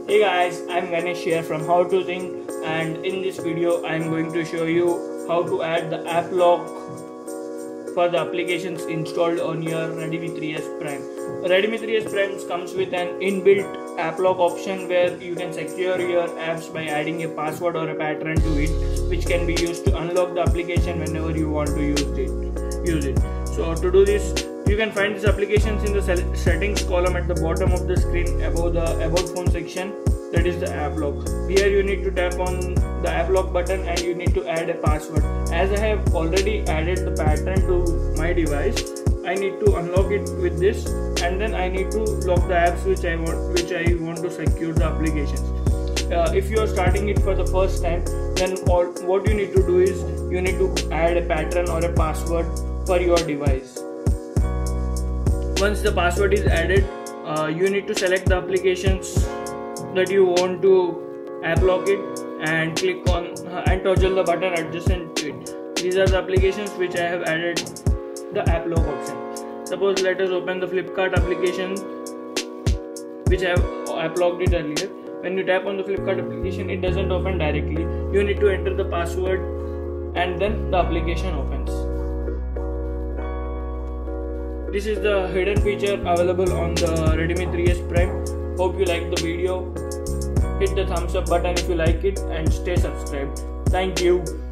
Hey guys, I'm Ganesh here from How to Think, and in this video I'm going to show you how to add the app lock for the applications installed on your Redmi 3S Prime. Redmi 3S Prime comes with an inbuilt app lock option where you can secure your apps by adding a password or a pattern to it, which can be used to unlock the application whenever you want to use it. So to do this, you can find these applications in the settings column at the bottom of the screen above the about phone section, that is the app lock. Here you need to tap on the app lock button and you need to add a password. As I have already added the pattern to my device, I need to unlock it with this, and then I need to lock the apps which I want to secure the applications. If you are starting it for the first time, then what you need to do is you need to add a pattern or a password for your device. Once the password is added, you need to select the applications that you want to app lock it and click on and toggle the button adjacent to it. These are the applications which I have added the app lock option. Suppose let us open the Flipkart application which I have app locked it earlier. When you tap on the Flipkart application, it doesn't open directly. You need to enter the password and then the application opens. This is the hidden feature available on the Redmi 3S Prime. Hope you liked the video. Hit the thumbs up button if you like it and stay subscribed. Thank you.